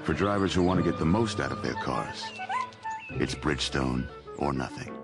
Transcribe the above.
For drivers who want to get the most out of their cars, it's Bridgestone or nothing.